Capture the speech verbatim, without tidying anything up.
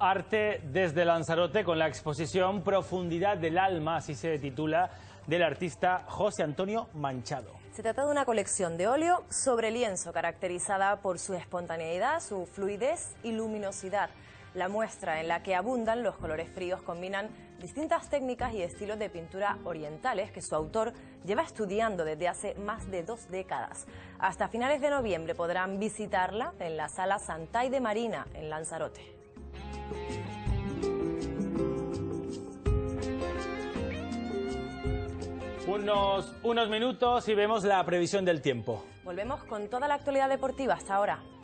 Arte desde Lanzarote con la exposición Profundidad del alma, así se titula, del artista José Antonio Manchado. Se trata de una colección de óleo sobre lienzo caracterizada por su espontaneidad, su fluidez y luminosidad. La muestra, en la que abundan los colores fríos, combinan distintas técnicas y estilos de pintura orientales que su autor lleva estudiando desde hace más de dos décadas. Hasta finales de noviembre podrán visitarla en la Sala Santay de Marina, en Lanzarote. Unos, unos minutos y vemos la previsión del tiempo. Volvemos con toda la actualidad deportiva hasta ahora.